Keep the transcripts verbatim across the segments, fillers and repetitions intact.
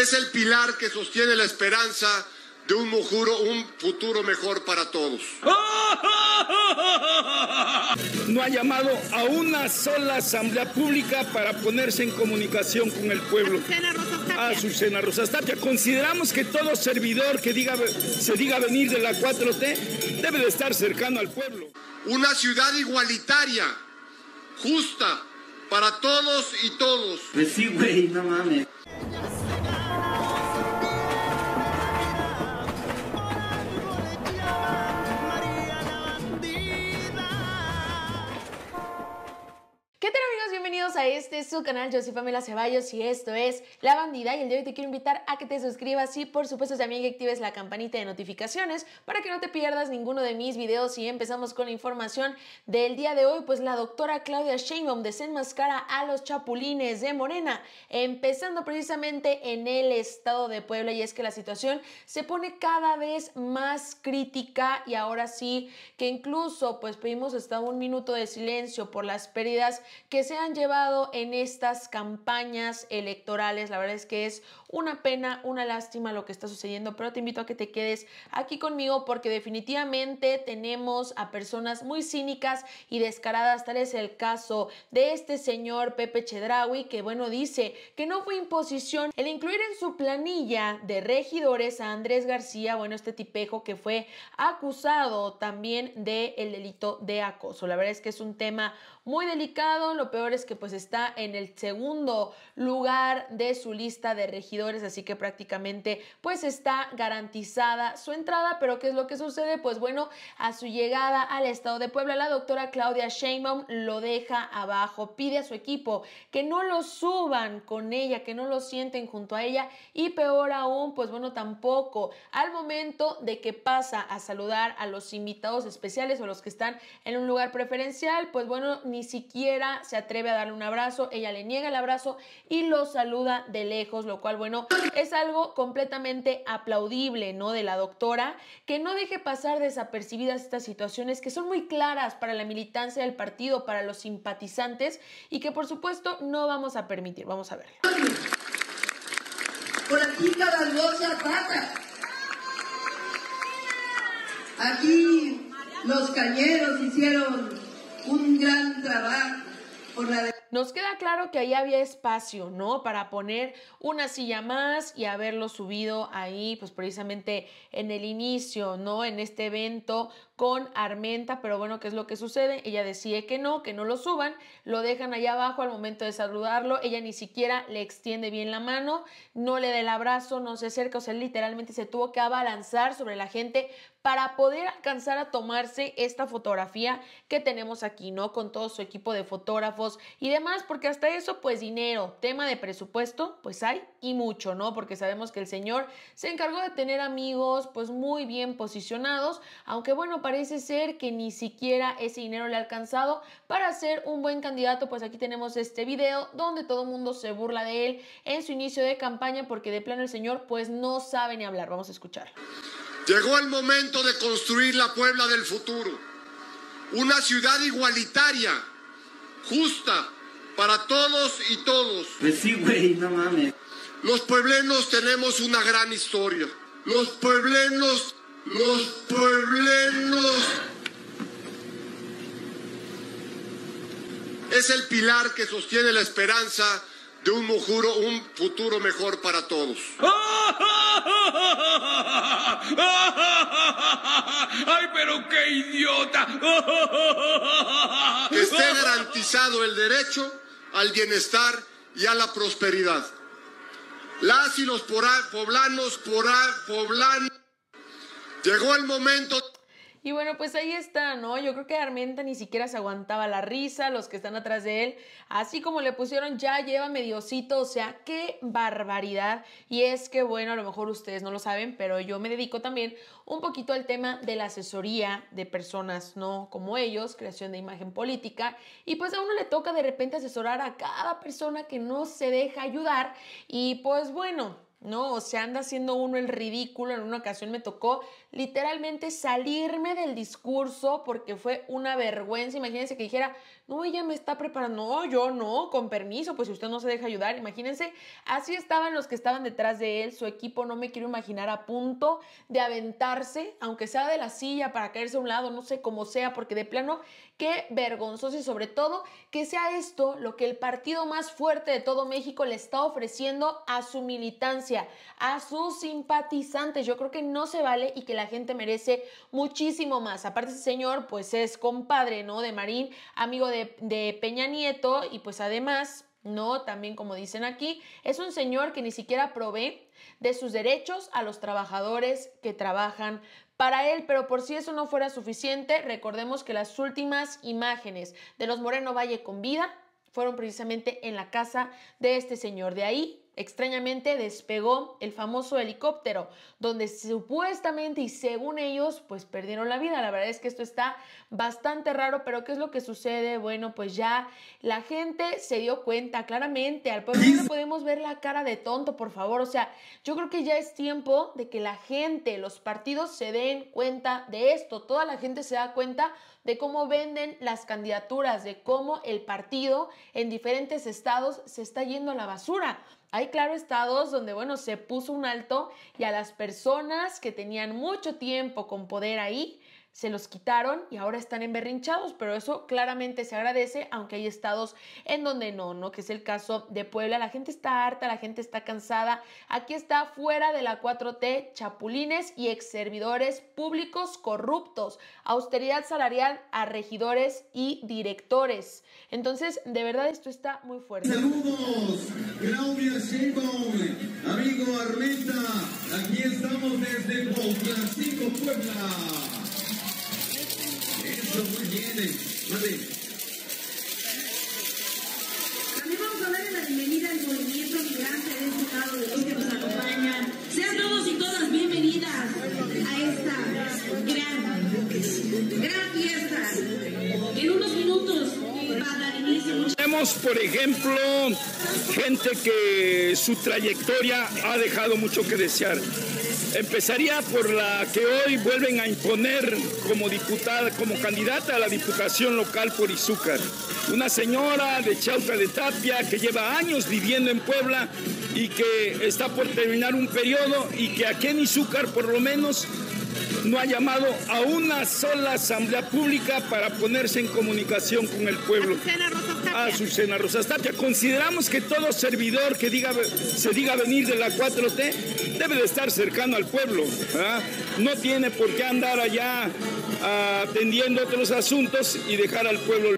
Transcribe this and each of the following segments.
Es el pilar que sostiene la esperanza de un, mujuro, un futuro mejor para todos. No ha llamado a una sola asamblea pública para ponerse en comunicación con el pueblo. Azucena Rosas Tapia. Azucena Rosas Tapia. Consideramos que todo servidor que diga, se diga venir de la cuatro T debe de estar cercano al pueblo. Una ciudad igualitaria, justa, para todos y todos. Pues sí, güey, no mames. ¿Qué tal, amigos? Bienvenidos a este su canal. Yo soy Pamela Ceballos y esto es La Bandida, y el día de hoy te quiero invitar a que te suscribas y por supuesto también que actives la campanita de notificaciones para que no te pierdas ninguno de mis videos. Y empezamos con la información del día de hoy. Pues la doctora Claudia Sheinbaum desenmascara a los chapulines de Morena, empezando precisamente en el estado de Puebla, y es que la situación se pone cada vez más crítica, y ahora sí que incluso pues pedimos hasta un minuto de silencio por las pérdidas que se han llevado en estas campañas electorales. La verdad es que es una pena, una lástima lo que está sucediendo, pero te invito a que te quedes aquí conmigo porque definitivamente tenemos a personas muy cínicas y descaradas. Tal es el caso de este señor Pepe Chedraui, que bueno, dice que no fue imposición el incluir en su planilla de regidores a Andrés García, bueno, este tipejo que fue acusado también del delito de acoso. La verdad es que es un tema muy delicado. Lo peor es que pues está en el segundo lugar de su lista de regidores, así que prácticamente pues está garantizada su entrada. Pero ¿qué es lo que sucede? Pues bueno, a su llegada al estado de Puebla, la doctora Claudia Sheinbaum lo deja abajo, pide a su equipo que no lo suban con ella, que no lo sienten junto a ella, y peor aún, pues bueno, tampoco al momento de que pasa a saludar a los invitados especiales o los que están en un lugar preferencial, pues bueno, ni siquiera se atreve a darle un abrazo. Ella le niega el abrazo y lo saluda de lejos, lo cual, bueno, es algo completamente aplaudible, ¿no? De la doctora, que no deje pasar desapercibidas estas situaciones que son muy claras para la militancia del partido, para los simpatizantes, y que por supuesto no vamos a permitir. Vamos a verlo. Por aquí cada dos se ataca. Aquí los cañeros hicieron un gran trabajo por la... Nos queda claro que ahí había espacio, ¿no? Para poner una silla más y haberlo subido ahí, pues precisamente en el inicio, ¿no? En este evento con Armenta, pero bueno, ¿qué es lo que sucede? Ella decide que no, que no lo suban, lo dejan allá abajo al momento de saludarlo. Ella ni siquiera le extiende bien la mano, no le da el abrazo, no se acerca, o sea, literalmente se tuvo que abalanzar sobre la gente para poder alcanzar a tomarse esta fotografía que tenemos aquí, ¿no? Con todo su equipo de fotógrafos y demás, porque hasta eso, pues dinero, tema de presupuesto, pues hay y mucho, ¿no? Porque sabemos que el señor se encargó de tener amigos, pues muy bien posicionados, aunque bueno, parece ser que ni siquiera ese dinero le ha alcanzado para ser un buen candidato. Pues aquí tenemos este video donde todo el mundo se burla de él en su inicio de campaña, porque de plano el señor pues no sabe ni hablar. Vamos a escucharlo. Llegó el momento de construir la Puebla del futuro, una ciudad igualitaria, justa, para todos y todos. Pues sí, güey, no mames. Los pueblenos tenemos una gran historia. Los pueblenos, los pueblenos... Es el pilar que sostiene la esperanza de un, mujuro, un futuro mejor para todos. ¡Ay, pero qué idiota! Que esté garantizado el derecho al bienestar y a la prosperidad. Las y los poblanos, poblanos, llegó el momento... Y bueno, pues ahí está, ¿no? Yo creo que Armenta ni siquiera se aguantaba la risa, los que están atrás de él, así como le pusieron ya lleva mediocito, o sea, qué barbaridad. Y es que, bueno, a lo mejor ustedes no lo saben, pero yo me dedico también un poquito al tema de la asesoría de personas, ¿no? Como ellos, creación de imagen política, y pues a uno le toca de repente asesorar a cada persona que no se deja ayudar, y pues bueno... ¿no? O sea, anda haciendo uno el ridículo. En una ocasión me tocó literalmente salirme del discurso porque fue una vergüenza. Imagínense que dijera, no, ella me está preparando, no, yo no, con permiso, pues si usted no se deja ayudar, imagínense, así estaban los que estaban detrás de él, su equipo, no me quiero imaginar, a punto de aventarse, aunque sea de la silla para caerse a un lado, no sé cómo sea, porque de plano, qué vergonzoso y sobre todo que sea esto lo que el partido más fuerte de todo México le está ofreciendo a su militancia, a sus simpatizantes. Yo creo que no se vale y que la gente merece muchísimo más. Aparte, ese señor pues es compadre, ¿no?, de Marín, amigo de, de Peña Nieto y pues además, ¿no?, también como dicen aquí, es un señor que ni siquiera provee de sus derechos a los trabajadores que trabajan para él, pero por si eso no fuera suficiente, recordemos que las últimas imágenes de los Moreno Valle con vida fueron precisamente en la casa de este señor. De ahí, extrañamente, despegó el famoso helicóptero, donde supuestamente y según ellos, pues perdieron la vida. La verdad es que esto está bastante raro, pero ¿qué es lo que sucede? Bueno, pues ya la gente se dio cuenta claramente. Al pueblo no le podemos ver la cara de tonto, por favor. O sea, yo creo que ya es tiempo de que la gente, los partidos se den cuenta de esto. Toda la gente se da cuenta de cómo venden las candidaturas, de cómo el partido en diferentes estados se está yendo a la basura. Hay, claro, estados donde, bueno, se puso un alto y a las personas que tenían mucho tiempo con poder ahí, se los quitaron y ahora están emberrinchados, pero eso claramente se agradece, aunque hay estados en donde no, ¿no? Que es el caso de Puebla. La gente está harta, la gente está cansada. Aquí está, fuera de la cuatro T, chapulines y exservidores públicos corruptos, austeridad salarial a regidores y directores. Entonces, de verdad, esto está muy fuerte. Saludos, Claudia Sheinbaum, amigo Armenta, aquí estamos desde Pontlacico, Puebla. Eso, muy bien, vale. También vamos a darle la bienvenida al movimiento migrante de este lado de los que nos acompañan. Sean todos y todas bienvenidas a esta gran, gran fiesta. En unos minutos va a dar inicio. Tenemos, por ejemplo, gente que su trayectoria ha dejado mucho que desear. Empezaría por la que hoy vuelven a imponer como diputada, como candidata a la diputación local por Izúcar. Una señora de Chauca de Tapia que lleva años viviendo en Puebla y que está por terminar un periodo y que aquí en Izúcar por lo menos no ha llamado a una sola asamblea pública para ponerse en comunicación con el pueblo. Azucena Rosas Tapia. Azucena Rosas Tapia. Consideramos que todo servidor que diga, se diga venir de la cuatro T debe de estar cercano al pueblo, ¿verdad? No tiene por qué andar allá uh, atendiendo otros asuntos y dejar al pueblo.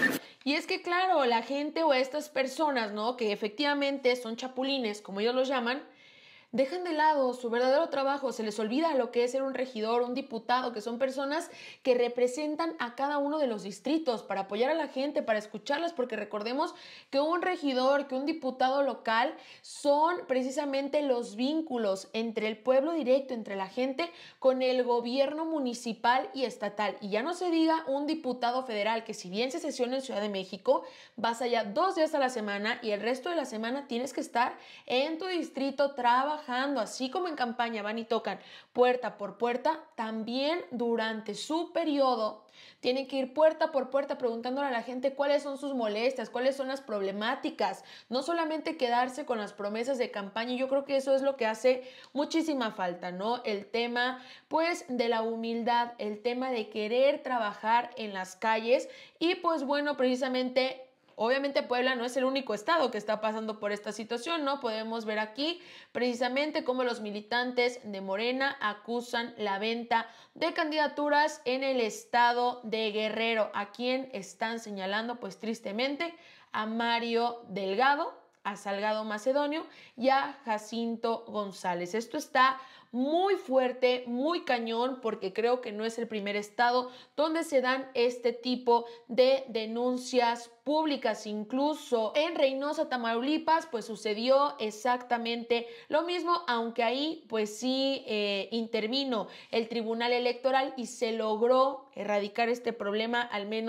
Y es que, claro, la gente o estas personas, ¿no?, que efectivamente son chapulines, como ellos los llaman, dejan de lado su verdadero trabajo, se les olvida lo que es ser un regidor, un diputado, que son personas que representan a cada uno de los distritos para apoyar a la gente, para escucharlas, porque recordemos que un regidor, que un diputado local son precisamente los vínculos entre el pueblo directo, entre la gente, con el gobierno municipal y estatal. Y ya no se diga un diputado federal, que si bien se sesiona en Ciudad de México, vas allá dos días a la semana y el resto de la semana tienes que estar en tu distrito trabajando. Así como en campaña van y tocan puerta por puerta, también durante su periodo tienen que ir puerta por puerta preguntándole a la gente cuáles son sus molestias, cuáles son las problemáticas, no solamente quedarse con las promesas de campaña. Y yo creo que eso es lo que hace muchísima falta, ¿no? El tema, pues, de la humildad, el tema de querer trabajar en las calles y, pues, bueno, precisamente... Obviamente Puebla no es el único estado que está pasando por esta situación, ¿no? Podemos ver aquí precisamente cómo los militantes de Morena acusan la venta de candidaturas en el estado de Guerrero. ¿A quién están señalando? Pues tristemente a Mario Delgado, a Salgado Macedonio y a Jacinto González. Esto está muy fuerte, muy cañón, porque creo que no es el primer estado donde se dan este tipo de denuncias públicas. Incluso en Reynosa, Tamaulipas, pues sucedió exactamente lo mismo, aunque ahí pues sí eh, intervino el Tribunal Electoral y se logró erradicar este problema, al menos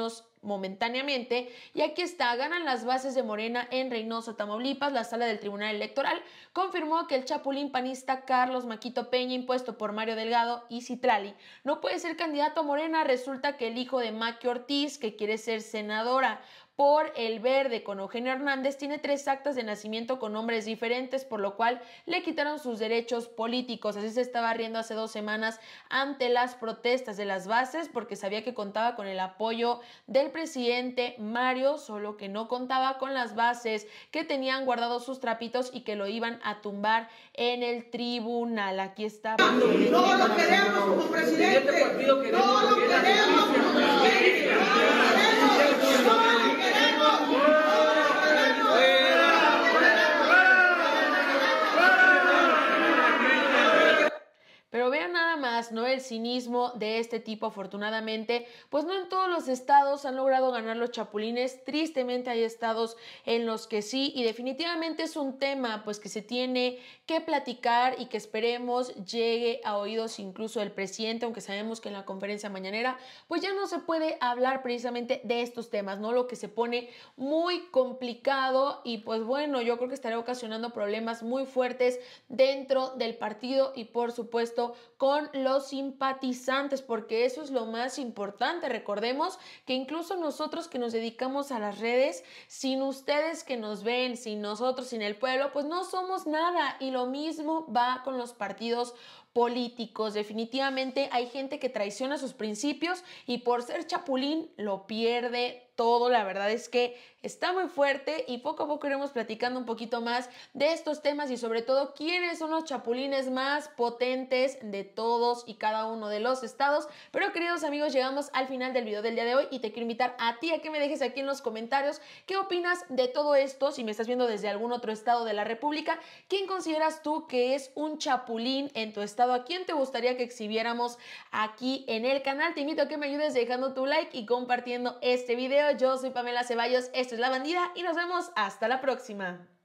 momentáneamente. Y aquí está, ganan las bases de Morena en Reynosa, Tamaulipas. La sala del Tribunal Electoral confirmó que el chapulín panista Carlos Maquito Peña, impuesto por Mario Delgado y Citlali, no puede ser candidato a Morena. Resulta que el hijo de Maqui Ortiz, que quiere ser senadora por El Verde con Eugenio Hernández, tiene tres actas de nacimiento con nombres diferentes, por lo cual le quitaron sus derechos políticos. Así se estaba riendo hace dos semanas ante las protestas de las bases, porque sabía que contaba con el apoyo del presidente Mario, solo que no contaba con las bases, que tenían guardados sus trapitos y que lo iban a tumbar en el tribunal. Aquí está. No lo queremos como presidente. No lo queremos. Pero vean nada más, ¿no? El cinismo de este tipo. Afortunadamente, pues no en todos los estados han logrado ganar los chapulines. Tristemente hay estados en los que sí, y definitivamente es un tema pues que se tiene que platicar y que esperemos llegue a oídos incluso del presidente, aunque sabemos que en la conferencia mañanera pues ya no se puede hablar precisamente de estos temas, ¿no? Lo que se pone muy complicado y pues bueno, yo creo que estará ocasionando problemas muy fuertes dentro del partido y por supuesto con los simpatizantes, porque eso es lo más importante. Recordemos que incluso nosotros que nos dedicamos a las redes, sin ustedes que nos ven, sin nosotros, sin el pueblo, pues no somos nada, y lo mismo va con los partidos políticos. Definitivamente hay gente que traiciona sus principios y por ser chapulín lo pierde todo. La verdad es que está muy fuerte y poco a poco iremos platicando un poquito más de estos temas y sobre todo quiénes son los chapulines más potentes de todos y cada uno de los estados. Pero queridos amigos, llegamos al final del video del día de hoy y te quiero invitar a ti a que me dejes aquí en los comentarios qué opinas de todo esto. Si me estás viendo desde algún otro estado de la República, ¿quién consideras tú que es un chapulín en tu estado? ¿A quién te gustaría que exhibiéramos aquí en el canal? Te invito a que me ayudes dejando tu like y compartiendo este video. Yo soy Pamela Ceballos, esto es La Bandida y nos vemos hasta la próxima.